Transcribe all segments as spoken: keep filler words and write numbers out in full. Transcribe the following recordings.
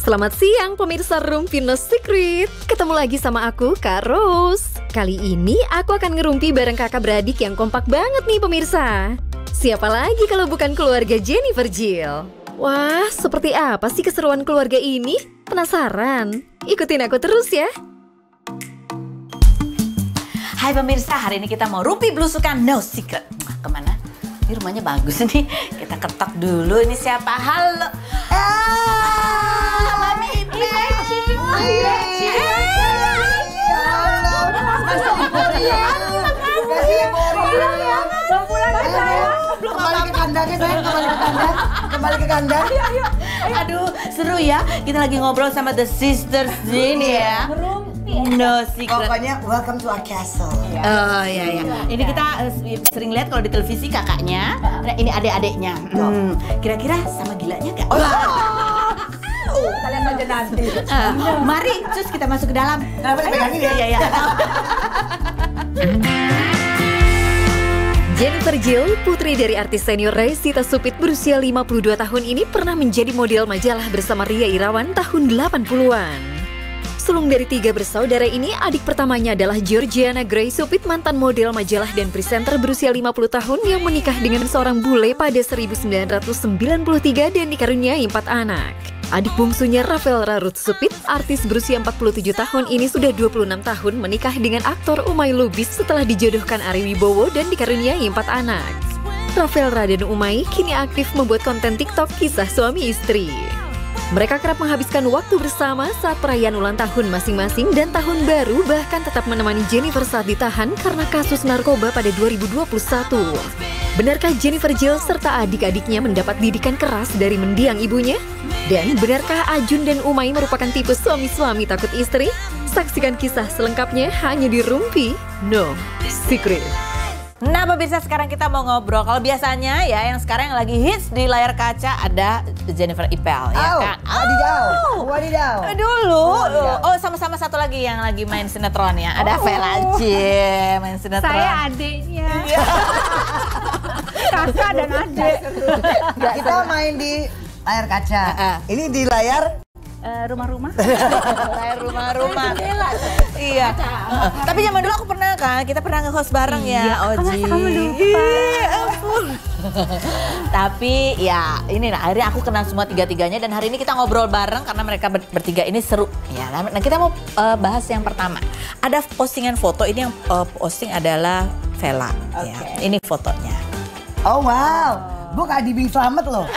Selamat siang pemirsa Rumpi No Secret. Ketemu lagi sama aku, Kak Rose. Kali ini aku akan ngerumpi bareng kakak beradik yang kompak banget nih pemirsa. Siapa lagi kalau bukan keluarga Jennifer Jill? Wah, seperti apa sih keseruan keluarga ini? Penasaran? Ikutin aku terus ya. Hai pemirsa, hari ini kita mau rumpi belusukan No Secret. Wah, kemana? Ini rumahnya bagus nih. Kita ketok dulu. Ini siapa? Halo. Ah, Mami Ipin. Kembali ke kandangnya sayang, kembali ke kandang, kembali ke kandang. Aduh, seru ya. Kita lagi ngobrol sama The Sisters ini ya. No Secret. Pokoknya welcome to our castle. Oh iya iya. Ini kita uh, sering lihat kalau di televisi kakaknya. Nah, ini adik-adiknya. Hmm. Kira-kira sama gilanya nggak? Oh. Kita lihat aja nanti. Uh, mari, terus kita masuk ke dalam. Kenapa dipegangin ya? Iya iya. Jennifer Jill, putri dari artis senior Reyshita Supit berusia lima puluh dua tahun ini pernah menjadi model majalah bersama Ria Irawan tahun delapan puluhan. Sulung dari tiga bersaudara ini, adik pertamanya adalah Georgiana Gray Supit, mantan model majalah dan presenter berusia lima puluh tahun yang menikah dengan seorang bule pada seribu sembilan ratus sembilan puluh tiga dan dikaruniai empat anak. Adik bungsunya Rafael Rarut Supit, artis berusia empat puluh tujuh tahun ini sudah dua puluh enam tahun menikah dengan aktor Umay Lubis setelah dijodohkan Ari Wibowo dan dikaruniai empat anak. Rafael dan Umay kini aktif membuat konten TikTok kisah suami istri. Mereka kerap menghabiskan waktu bersama saat perayaan ulang tahun masing-masing dan tahun baru, bahkan tetap menemani Jennifer saat ditahan karena kasus narkoba pada dua ribu dua puluh satu. Benarkah Jennifer Jill serta adik-adiknya mendapat didikan keras dari mendiang ibunya? Dan benarkah Ajun dan Umay merupakan tipe suami-suami takut istri? Saksikan kisah selengkapnya hanya di Rumpi No Secret. Nah pemirsa, sekarang kita mau ngobrol. Kalau biasanya ya yang sekarang yang lagi hits di layar kaca ada Jennifer Ipel, ya kan? Wadidaw, wadidaw. Dulu, oh sama-sama satu lagi yang lagi main sinetron ya. Ada Vela C main sinetron. Saya adiknya. Kakak dan adik. Kita main di layar kaca. Ini di layar Rumah-rumah. Layar rumah-rumah. Iya. Uh, Tapi zaman dulu aku pernah kan, kita pernah nge-host bareng ya, Oji. Kamu lupa. Ampun. Tapi ya ini nah, akhirnya aku kenal semua tiga-tiganya dan hari ini kita ngobrol bareng karena mereka ber bertiga ini seru. Ya, nah kita mau uh, bahas yang pertama. Ada postingan foto, ini yang uh, posting adalah Vela. Okay. Ya. Ini fotonya. Oh wow, Bu Kak Adibing selamat loh.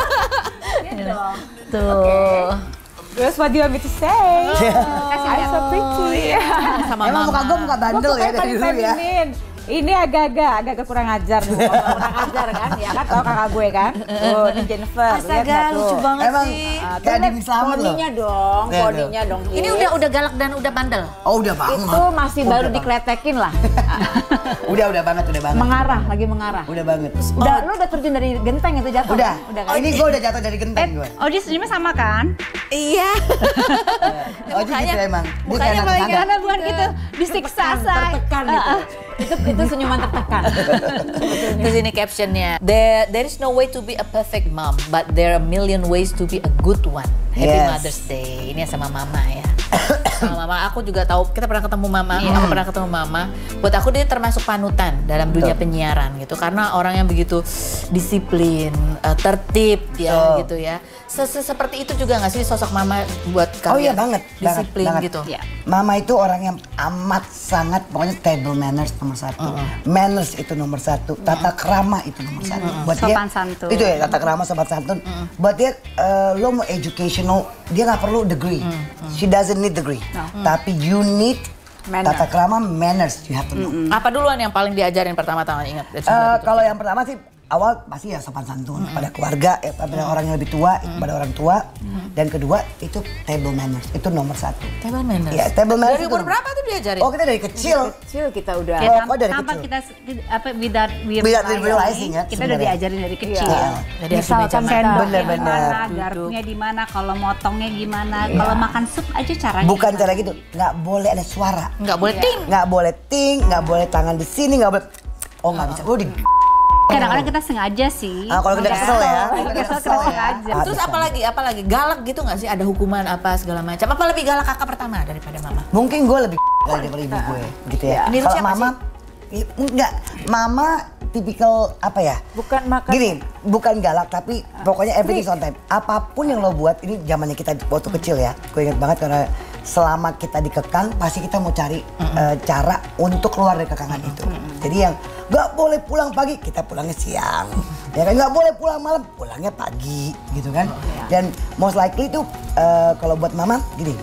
Tuh. Terus what do you want me to say? I'm so pretty. Sama Emang muka gue muka bandel ya dari dulu ya. Ini agak-agak, agak kurang ajar nih. Kurang ajar kan, ya kan tau kakak gue kan. Oh, ini Jennifer. Astaga, lucu banget Emang sih. Kak Adibing selamat loh. Poninya dong, Ya, poninya dong. Ini udah udah galak dan udah bandel. Oh udah banget. Itu masih Udah baru banget. dikletekin lah. Udah udah banget, udah banget. Mengarah, lagi mengarah. Udah banget. Udah, lu udah terjun dari genteng itu jatuh? Udah. Udah Oh kan? ini gue udah jatuh dari genteng gue. Oh, dia senyumnya sama kan? Iya. Oh gitu emang. Dia mukanya kayak paling anak-anak. Karena bukan gitu, disiksa say. tertekan Ah, gitu. ah. Itu itu senyuman tertekan. Terus ini captionnya, there, there is no way to be a perfect mom, but there are a million ways to be a good one. Happy Yes. Mother's Day. Ini sama mama ya. Sama mama, aku juga tahu, kita pernah ketemu mama, Iya. aku pernah ketemu mama. Buat aku dia termasuk panutan dalam dunia Betul. penyiaran gitu. Karena orang yang begitu disiplin, eh, tertib ya Betul. gitu ya. Se -se Seperti itu juga nggak sih sosok mama buat kamu? Oh iya banget, Disiplin banget, gitu. banget. Mama itu orang yang amat sangat, pokoknya table manners nomor satu, manners itu nomor satu, tata krama itu nomor satu. Buat Sopan dia, santun. Itu ya tata krama sopan santun. Buat dia eh, lo mau educational, dia nggak perlu degree. She doesn't need degree. Tapi you need Manner. tata krama, manners, you have to know. Apa duluan yang paling diajarin pertama-tama ingat? Eh, kalau yang pertama sih awal pasti ya sopan santun pada keluarga, ya, pada orang yang lebih tua, pada orang tua. Dan kedua itu table manners, itu nomor satu. Table manners. Ya, table manners Dari itu- umur berapa tuh diajarin? Oh kita dari kecil. Kecil kita udah. Ya, oh, kok dari tanpa kecil? kita apa without we Without we realizing ya, kita udah sebenarnya. diajarin dari kecil. Iya. Dari Misalkan meja makan. sendok Bener-bener. di mana, Gimana, garpunya di mana, kalau motongnya gimana, Iya. kalau makan sup aja caranya. Bukan gimana. cara gitu, nggak boleh ada suara, Nggak boleh ting. nggak boleh ting, nggak boleh tangan di sini, nggak boleh. Oh nggak bisa, oh di Kadang-kadang kita sengaja sih. Ah, kalau kita kesel ya. Kita kesel kita sengaja. Ah, Terus bisa. apalagi, apalagi galak gitu nggak sih? Ada hukuman apa segala macam? Apa lebih galak kakak pertama daripada mama? Mungkin gue lebih kali daripada ibu gue, gitu ya. Ini Kalau siapa mama, i- enggak, mama tipikal apa ya? Bukan makan. Gini, bukan galak tapi pokoknya everything on time. Apapun yang lo buat, ini zamannya kita waktu kecil ya. Gue ingat banget karena selama kita dikekang, pasti kita mau cari eh, cara untuk keluar dari kekangan itu. Jadi yang nggak boleh pulang pagi, kita pulangnya siang. Ya kan nggak boleh pulang malam, pulangnya pagi, gitu kan? Dan most likely itu eh, kalau buat mama gini,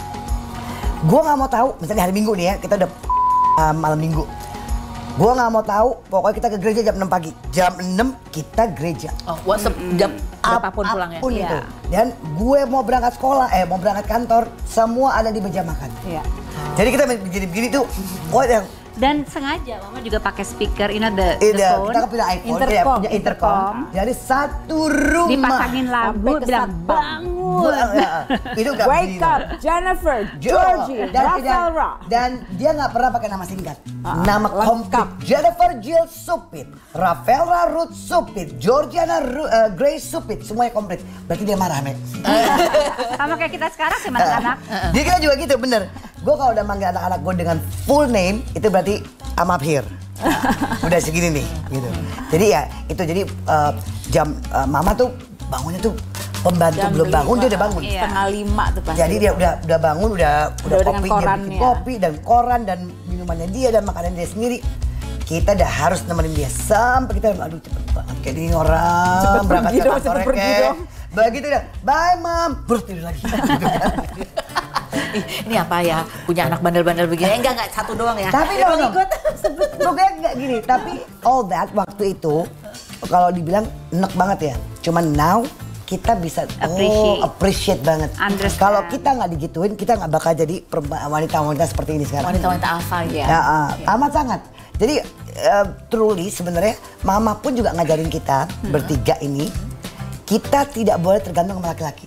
gue nggak mau tahu. Misalnya hari Minggu nih ya, kita udah eh, malam Minggu. Gue nggak mau tahu, pokoknya kita ke gereja jam enam pagi. Jam enam kita gereja. Oh, WhatsApp jam berapapun pulangnya. Apapun itu. Iya. Dan gue mau berangkat sekolah, eh mau berangkat kantor, semua ada di meja makan. Iya. Jadi kita begini-begini tuh, oh yang Dan sengaja mama juga pakai speaker, you know the, eh, the dah, phone. kita kan punya iPhone, Intercom, punya, punya intercom. intercom. Jadi satu rumah. Dipasangin lagu, Sampai ke bilang satpam. bangun. Gua- ya, itu gak Wake begini. up, Jennifer, Jo- Georgie, dan, Rafael dan, Ra. dan dia nggak pernah pakai nama singkat. Nama lengkap. komplit Jennifer Jill Supit, Rafaela Ruth Supit, Georgiana Ru- eh, Grace Supit, semuanya komplit. Berarti dia marah, Mek. Sama kayak kita sekarang sih anak-anak. Dia kita juga gitu, bener. Gue kalau udah manggil anak-anak gue dengan full name, itu berarti I'm up here. Udah segini nih, gitu. Jadi ya, itu jadi eh, jam eh, mama tuh bangunnya tuh pembantu Jam belum bangun, lima. dia udah bangun. Iya. Setengah lima tuh pasti. Jadi dia udah udah bangun, udah udah Udah dengan kopi, dia bikin korannya. kopi dan koran dan minumannya dia dan makanan dia sendiri. Kita udah harus nemenin dia sampai kita aduh cepet banget kayak ini orang Cepet berangkat pergi ke dong, kantornya cepet pergi kayak dong. begitu dah. Bye mom, terus tidur lagi. Gitu kan. Ih, ini apa ya? Punya anak bandel-bandel begini? Eh, enggak, enggak. Satu doang ya. Tapi Dia dong, mau ikut. pokoknya nggak gini. Tapi all that waktu itu kalau dibilang enek banget ya. Cuman now kita bisa Appreciate. oh, appreciate banget. Understand. Kalau kita nggak digituin, kita nggak bakal jadi perempuan- wanita-wanita seperti ini sekarang. Wanita-wanita alfa ya. Ya, ah, amat sangat. Jadi eh, truly sebenarnya mama pun juga ngajarin kita bertiga ini, kita tidak boleh tergantung sama laki-laki.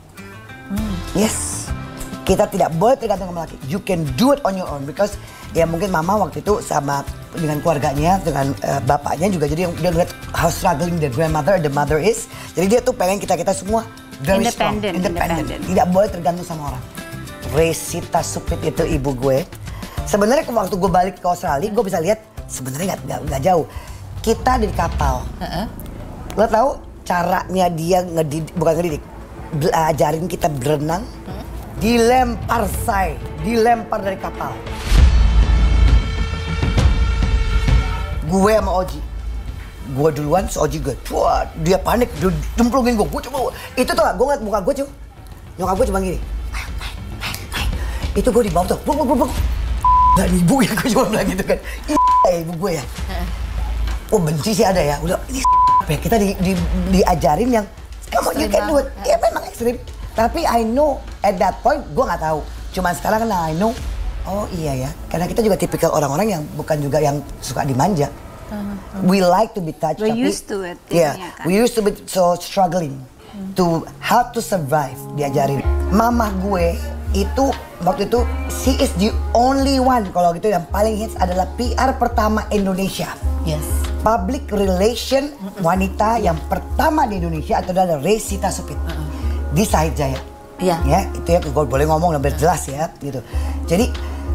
Yes, kita tidak boleh tergantung sama laki. You can do it on your own because ya mungkin mama waktu itu sama dengan keluarganya, dengan eh, bapaknya juga jadi dia ngeliat how struggling the grandmother, the mother is. Jadi dia tuh pengen kita kita semua very strong, Independent, independent, independent. tidak boleh tergantung sama orang. Resita Supit itu ibu gue. Sebenarnya waktu gue balik ke Australia, gue bisa lihat sebenarnya nggak nggak jauh. Kita di kapal. Lo tahu caranya dia ngedidik, bukan ngedidik, belajarin kita berenang, dilempar say, dilempar dari kapal. Gue sama Oji, gue duluan, si Oji gue, wah dia panik, dia cemplungin gue, gue coba, itu tuh gue ngeliat muka gue cuy, nyokap gue cuma gini, naik, naik, naik, naik. Itu gue di bawah tuh, buk, buk, buk, buk. Dan ibu ya, gue cuma bilang gitu kan, iya ibu gue ya. Oh benci sih ada ya, udah ini apa ya, kita di, di, diajarin yang kamu you can do it, ya memang ekstrim. Tapi I know at that point gue nggak tahu, cuman sekarang kan I know, oh iya ya, karena kita juga tipikal orang-orang yang bukan juga yang suka dimanja. We like to be touched. We're tapi, used to it, Yeah, jadinya kan. we used to be so struggling to how to survive, diajarin. Mama gue itu waktu itu she is the only one kalau gitu yang paling hits adalah P R pertama Indonesia. Yes. Public relation wanita yang pertama di Indonesia itu adalah Resita Supit di Sahid Jaya. Iya. Ya, itu ya gue boleh ngomong lebih jelas ya gitu. Jadi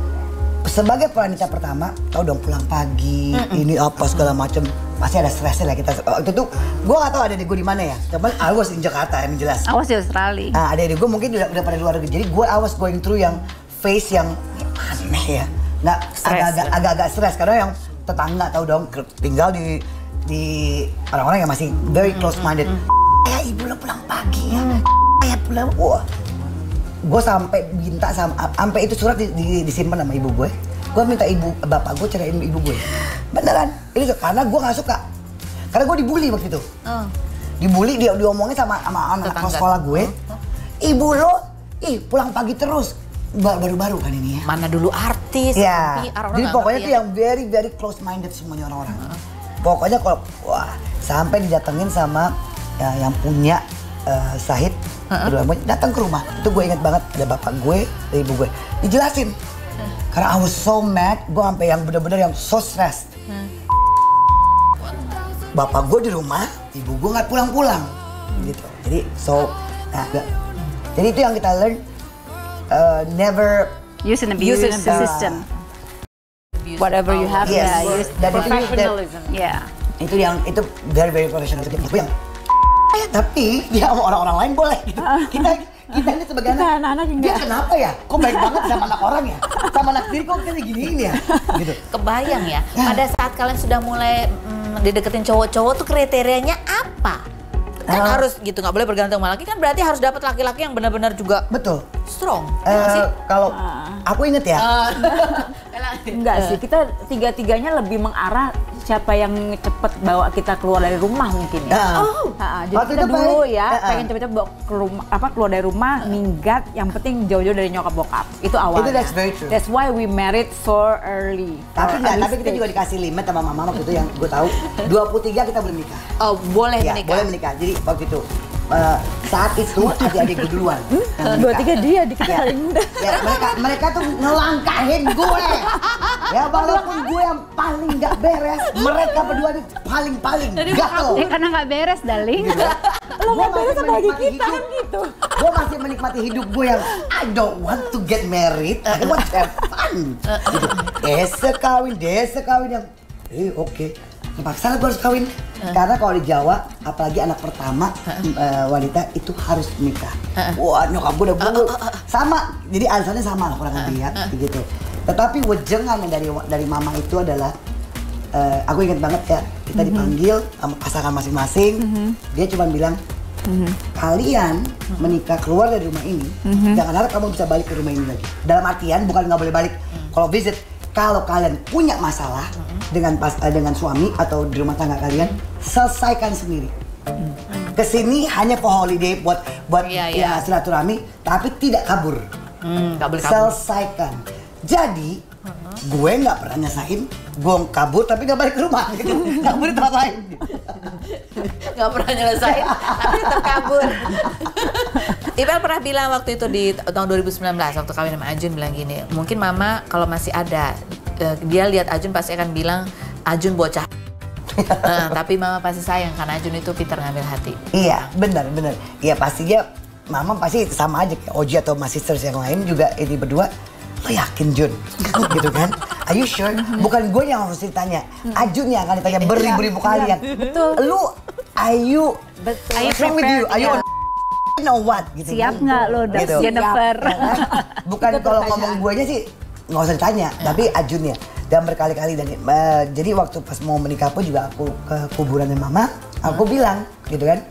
sebagai wanita pertama, tau dong pulang pagi, ini apa segala macam, pasti ada stresnya lah kita. Waktu itu gue gak tahu ada di gue di mana ya, cuman I was in Jakarta yang jelas. Awas di Australia. Nah, ada di gue mungkin udah, udah pada luar negeri. Jadi gue I was going through yang phase yang aneh ya, nggak agak-agak agak-agak stres karena yang tetangga tahu dong tinggal di di orang-orang yang masih very close minded. Kayak ibu lo pulang pagi ya, kayak pulang, wah. Gue sampai minta sama, sampai itu surat di, di, disimpan sama ibu gue. Gue minta ibu, bapak gue ceraiin ibu gue. Beneran, ini karena gue nggak suka. Karena gue dibully waktu itu. Oh. Dibully, dia diomongin sama sama anak Tetangga. sekolah gue. Ibu lo, ih pulang pagi terus. Ba- Baru-baru kan ini ya. Mana dulu artis, Ya, P R, orang jadi nggak pokoknya ngerti tuh ya. yang very very close minded semuanya orang-orang. Pokoknya kalau wah sampai didatengin sama ya, yang punya uh, Sahid, berdua datang ke rumah. Itu gue ingat banget ada bapak gue, ada ibu gue. Dijelasin. Karena I was so mad, gue sampai yang bener-bener yang so stressed. bapak gue di rumah, ibu gue nggak pulang-pulang, gitu. Jadi so, nah, gak. Jadi itu yang kita learn, uh, never Use and abuse, Use and the abuse. system. Whatever you have, Yes. yeah, use Dan itu- professionalism. Yeah. itu yang itu very very professional. Itu yang tapi dia sama orang-orang lain boleh. Gitu. Kita kita ini sebagai Kita anak, anak-anak dia enggak. kenapa ya? Kok baik banget sama anak orang ya? Sama anak sendiri kok kita giniin ya? Gitu. Kebayang ya, pada saat kalian sudah mulai mm, dideketin cowok-cowok tuh kriterianya apa? Kan Ah. harus gitu, nggak boleh bergantung sama laki, kan berarti harus dapat laki-laki yang benar-benar juga Betul. strong. Eh, ya nggak sih? kalau aku inget ya, Enggak sih, kita tiga-tiganya lebih mengarah siapa yang cepet bawa kita keluar dari rumah mungkin ya. Ah. Oh. Ha-ha, jadi Waktu kita itu dulu pengen- ya Ah, ah. pengen cepet-cepet bawa ke rumah, apa keluar dari rumah, minggat, yang penting jauh-jauh dari nyokap bokap. Itu awalnya. Itu that's very true. That's why we married so early. tapi Or enggak, early tapi kita stage. juga dikasih limit sama mama waktu itu yang gue tahu dua puluh tiga kita boleh menikah. Oh, boleh Ya, menikah. boleh menikah. Jadi waktu itu eh, saat itu adik-adik gue duluan. yang Dua menikah. tiga dia dikit Ya, paling muda. ya, mereka mereka tuh ngelangkahin gue. Ya walaupun gue yang paling nggak beres, mereka berdua nih paling-paling gatel. Eh, karena nggak beres, darling. Lo nggak beres sama lagi kita kan gitu. Gue masih menikmati hidup gue yang I don't want to get married, I want to have fun. Gitu. Desa kawin, desa kawin yang, eh oke, terpaksa lah gue harus kawin. Karena kalau di Jawa, apalagi anak pertama eh, wanita itu harus nikah. Wah nyokap gue udah gue sama, jadi alasannya sama lah kurang lebih ya, gitu. Tetapi wejengan dari dari mama itu adalah, eh, aku ingat banget ya, kita dipanggil sama pasangan masing-masing, dia cuma bilang, kalian menikah keluar dari rumah ini, jangan harap kamu bisa balik ke rumah ini lagi. Dalam artian bukan nggak boleh balik kalau visit. Kalau kalian punya masalah dengan pas eh, dengan suami atau di rumah tangga kalian, selesaikan sendiri. Kesini hanya for holiday buat buat Iya, ya, iya. silaturahmi, tapi tidak kabur. Hmm, nggak boleh kabur. Selesaikan. Jadi gue nggak pernah nyesain, gue kabur tapi nggak balik ke rumah, gitu. Kabur di tempat lain. Nggak pernah nyelesain, tapi tetap kabur. Ibel pernah bilang waktu itu di tahun dua ribu sembilan belas waktu kawin sama Ajun bilang gini, mungkin mama kalau masih ada, eh, dia lihat Ajun pasti akan bilang Ajun bocah. Nah, tapi mama pasti sayang karena Ajun itu pintar ngambil hati. Iya, benar, benar. Iya pastinya mama pasti sama aja kayak Oji atau Mas Sisters yang lain juga ini berdua. Lo yakin Jun? Gitu kan? Are you sure? Bukan gue yang harus ditanya, Ajun yang akan ditanya beribu-ribu kali kan? betul. Lu, are you, Betul. Are you what's wrong with you? prepared? Are you Yeah. on you know what? Gitu. Siap nggak lo, udah Gitu. Jennifer? Ya kan? Bukan Itu kalau pertanyaan. ngomong gue aja sih nggak usah ditanya, tapi Ajunnya. Dan berkali-kali dan eh, jadi waktu pas mau menikah pun juga aku ke kuburannya mama, aku bilang gitu kan,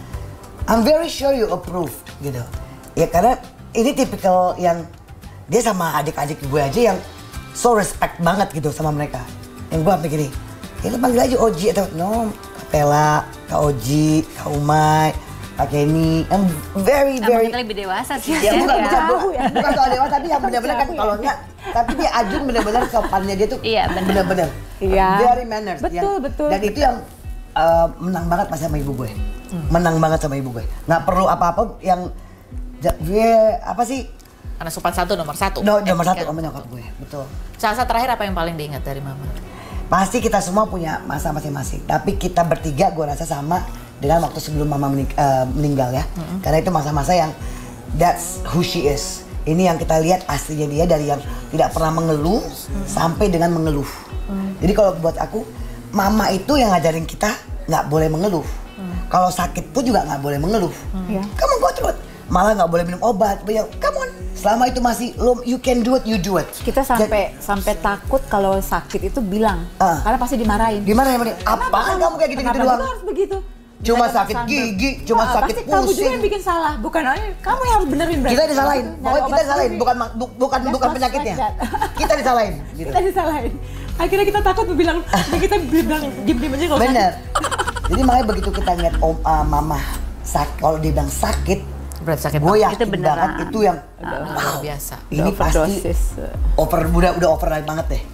I'm very sure you approve gitu. Ya karena ini tipikal yang dia sama adik-adik gue aja yang so respect banget gitu sama mereka. Yang gue sampai gini, ya lu panggil aja Oji atau no, Kak Pela, Kak Oji, Kak Umay, Kak Kenny, yang very Sama very kita lebih dewasa sih. ya bukan ya. bukan bukan, bukan soal dewa tapi yang benar-benar kan kalau enggak tapi dia Ajun benar-benar sopannya dia tuh Iya, benar. benar-benar Iya. very manners Betul, yang- betul. dan itu yang uh, menang banget pas sama ibu gue menang banget sama ibu gue nggak perlu apa-apa yang ja- gue apa sih Karena sopan satu nomor satu. no, nomor satu Etika. sama nyokap gue betul. Saat-saat terakhir apa yang paling diingat dari mama? Pasti kita semua punya masa masing-masing tapi kita bertiga gue rasa sama dengan waktu sebelum mama menik- uh, meninggal ya karena itu masa-masa yang that's who she is. Ini yang kita lihat aslinya dia dari yang tidak pernah mengeluh sampai dengan mengeluh. Jadi kalau buat aku, mama itu yang ngajarin kita nggak boleh mengeluh. Kalau sakit pun juga nggak boleh mengeluh. Iya. Kamu go through it. Malah nggak boleh minum obat. Ya, come on. Selama itu masih lo, you can do it, you do it. Kita sampai sampai takut kalau sakit itu bilang, Ah. karena pasti dimarahin. Gimana yang penting? Apaan kamu kayak gitu-gitu Kenapa doang? kita harus begitu? Cuma Kita sakit kesandung. gigi, cuma Ah, sakit pasti kamu juga pusing. yang bikin salah, bukan oh, kamu yang harus benerin berarti. Kita disalahin. Nyari Pokoknya kita obat disalahin, sendiri. bukan bu- bukan That's bukan not penyakitnya. like that. Kita disalahin gitu. Kita disalahin. Akhirnya kita takut bilang, kita bilang diem-diem aja kalau Bener. sakit. Jadi makanya begitu kita ngeliat om, uh, mama sakit, kalau dia bilang sakit, Berarti sakit gue banget. yakin Itu beneran. banget itu yang Luar biasa. ini pasti Overdosis. over udah udah over banget deh.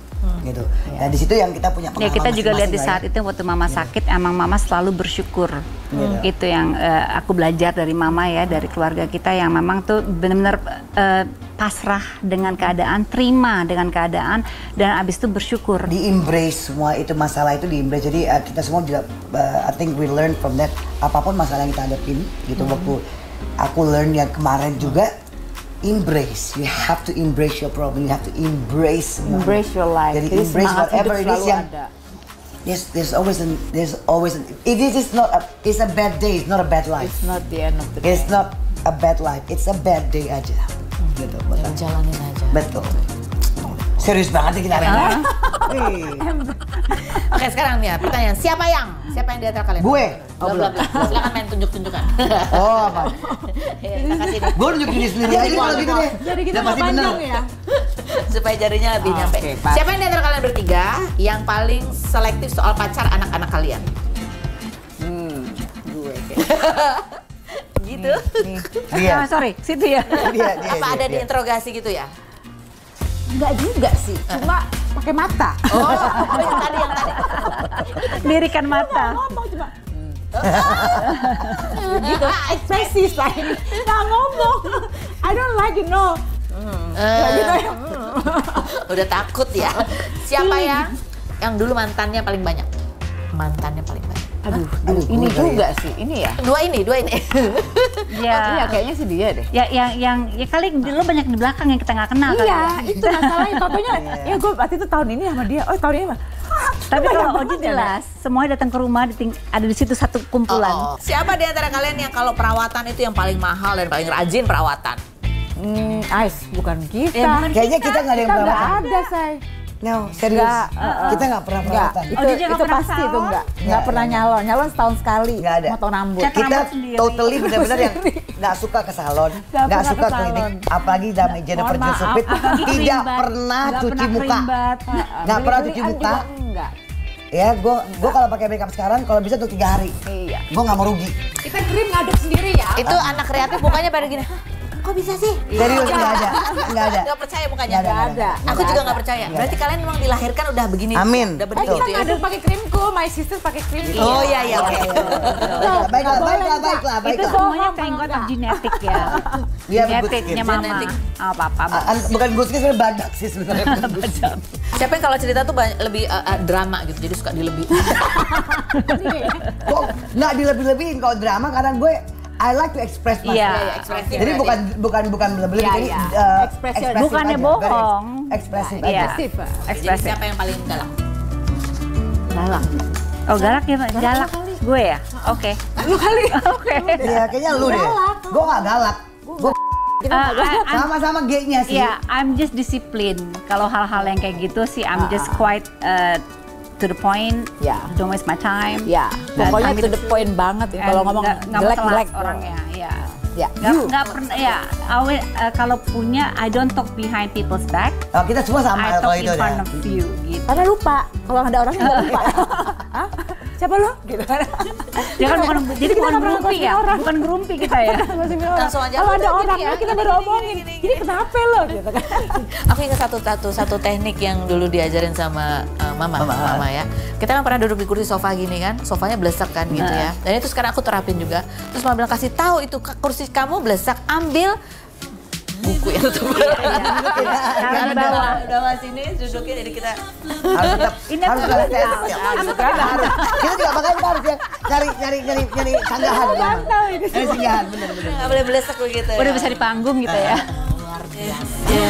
gitu. Dan di situ yang kita punya Ya pengalaman kita juga lihat di masing-masing saat lah ya. itu waktu mama sakit, emang mama selalu bersyukur. Gitu. Itu yang eh, aku belajar dari mama ya, dari keluarga kita yang memang tuh benar-benar eh, pasrah dengan keadaan, terima dengan keadaan, dan abis itu bersyukur. Di embrace semua itu masalah itu di embrace. Jadi uh, kita semua juga uh, I think we learn from that. Apapun masalah yang kita hadapin gitu. Waktu aku learn yang kemarin juga, embrace. You have to embrace your problem. You have to embrace semuanya. Embrace your life. Jadi Jadi embrace semangat whatever hidup it is selalu yang ada. There's, there's always an, there's always an, it is it's not a, it's a bad day, it's not a bad life. It's not the end of the day. It's not a bad life, it's a bad day aja. Gitu, betul. Jalanin aja. Betul. Serius banget nih kita hari ini. Wih. Oke, sekarang nih ya, pertanyaan. Siapa yang? Siapa yang di antara kalian? Gue. Oh, belum. Silakan main tunjuk-tunjukan. Oh, apa? Ya, kita kasih nih. Gue nunjuk diri sendiri aja kalau gitu deh. Jadi kita Udah pasti panjang bener. ya. Supaya jarinya lebih Oke, nyampe. Pak. Siapa yang di antara kalian bertiga yang paling selektif soal pacar anak-anak kalian? Hmm, gue Gitu. Dia. Ah, sorry, situ ya. Dia, dia, Apa dia, ada dia. diinterogasi gitu ya? Enggak juga sih, cuma pakai mata. Oh, oh yang tadi, yang tadi. Lirikan mata. Ngomong cuma gitu, ekspresi lain. Nggak ngomong. I don't like it, no. Nggak gitu ya. Udah takut ya. Siapa yang yang dulu mantannya paling banyak? Mantannya paling banyak. Aduh, Aduh, ini gue juga sih, ini ya. Dua ini, dua ini. Ya, Oh, iya, kayaknya sih dia deh. ya yang yang ya kali lo banyak di belakang yang kita nggak kenal kali Iya, ya. itu masalahnya. Contohnya, ya gue waktu itu tahun ini sama dia. Oh, tahun ini mah. Tapi banyak kalau banget Oji ya, jelas, semuanya datang ke rumah, diting- ada di situ satu kumpulan. Oh, siapa di antara kalian yang kalau perawatan itu yang paling mahal dan paling rajin perawatan? Hmm, Ais, bukan kita. Ya, bukan Kayaknya kita nggak ada yang Kita nggak perawatan. ada, say. No, serius. Nggak, uh-uh. Kita nggak pernah Enggak, perawatan. itu, Oh, dia nggak itu pernah pasti itu salon? enggak. Enggak Nggak, pernah nggak. nyalon. Nyalon setahun sekali. Nggak ada. Motong rambut. Cat Kita rambut sendiri. totally benar-benar yang nggak suka ke salon, Nggak nggak pernah suka ke klinik, salon. apalagi dalam Jennifer Mohon maaf, Josephine apalagi tidak cream pernah bat, nggak cuci pernah muka, cream bat. nggak pernah Beli-belian cuci muka. juga enggak. Ya, gue gue kalau pakai makeup sekarang kalau bisa tuh tiga hari, Iya. gue nggak mau rugi. Kita krim ngaduk sendiri ya. Itu anak kreatif mukanya pada gini. Kok bisa sih? Serius nggak ada, nggak ada. Nggak percaya mukanya. Nggak ada, nggak ada. Aku juga nggak percaya. Berarti kalian memang dilahirkan udah begini. Amin. Udah Eh, begitu kita ya. ngaduk pakai krimku, my sister pakai krim. Oh iya iya oke. Baiklah, baiklah, baiklah, baiklah, Itu baiklah. semuanya Bohong, thank God Bang. of genetik ya. Dia good Genetiknya skin. mama. Genetik. Oh, papa. Ah, an- bukan good skin, sebenarnya badak sih sebenarnya. Siapa yang kalau cerita tuh banyak- lebih uh, uh, drama gitu. Jadi suka dilebih. Kok nggak dilebih-lebihin kalau drama karena gue I like to express myself. Iya, iya, ekspresi. Jadi bukan bukan bukan lebih-lebih, Iya, jadi iya. uh, Ekspresi- ekspresif bukannya aja, bohong. very Ekspresif Iya. aja. Ekspresif. Pak. Jadi Ekspresif. siapa yang paling galak? Galak. Oh galak ya, galak. Gue ya? Oke. Lu kali. Oke. Iya, kayaknya lu deh. Gue nggak galak. Gue Uh, I- I'm- sama-sama G-nya sih. Ya, I'm just discipline. Kalau hal-hal yang kayak gitu sih, I'm just quite uh, to the point. Ya. Don't waste my time. Ya, Dan pokoknya I'm to the point banget ya. Kalau And ngomong nggak- nggak mau jelek telat jelek orangnya. Ya. Ya. Nggak, nggak pernah ya. Awe, uh, kalau punya, I don't talk behind people's back. Oh, kita semua sama I kalau talk itu in front ya. of you. Gitu. Karena lupa. Kalau ada orangnya nggak lupa. Hah? Siapa lo? Gitu kan. Ya kan bukan, jadi Kita bukan nggak pernah gerumpi ngosipin ya, orang. bukan gerumpi kita ya. Ngosipin orang. Langsung aja, Kalau "Oh, ada udah gini orangnya ya, kita gini, baru gini, omongin. gini, gini, Ini kenapa lo? Gitu kan. Aku ingat satu satu satu teknik yang dulu diajarin sama uh, mama, Mama. mama ya. Kita kan pernah duduk di kursi sofa gini kan, sofanya blesek kan gitu ya. Dan itu sekarang aku terapin juga. Terus mama bilang kasih tahu itu kursi kamu blesek, ambil buku yang tebal. Taruh di bawah. Udah mas ini dudukin jadi kita Harus tetap Ini harus aku tetap tahu. sensitif. Aku Kita harus. Kita juga makanya kita harus ya cari cari cari cari sanggahan. Cari sanggahan, benar-benar. nggak boleh blesek begitu. Udah ya. bisa di panggung gitu ya. Iya.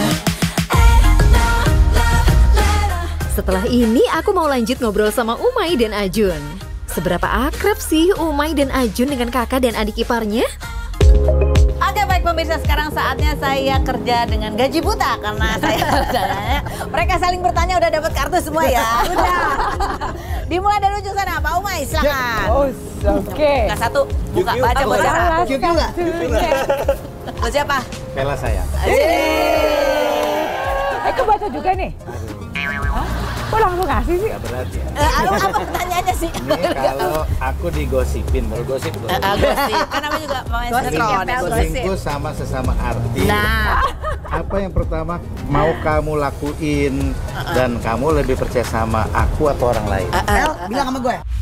Setelah ini aku mau lanjut ngobrol sama Umay dan Ajun. Seberapa akrab sih Umay dan Ajun dengan kakak dan adik iparnya? Oke baik pemirsa, sekarang saatnya saya kerja dengan gaji buta karena saya mereka saling bertanya udah dapat kartu semua ya. Udah. Dimulai dari ujung sana, Pak Umay silakan. Oh, oke. Buka satu, buka baca buat siapa? Cium juga. Buat siapa? Pela saya. Eh, kebaca juga nih. Hah? Kok langsung ngasih sih? Gak berat ya. Eh, aduh, apa pertanyaannya sih? Ini kalau aku digosipin, baru gosip loh. Eh, eh, gosip. Kan namanya juga pemain Gosip sinetron. ya, Pel, Gosip. Selingkuh sama sesama artis. Nah, Harus Apa yang pertama mau kamu lakuin dan kamu lebih percaya sama aku atau orang lain? El, bilang sama gue.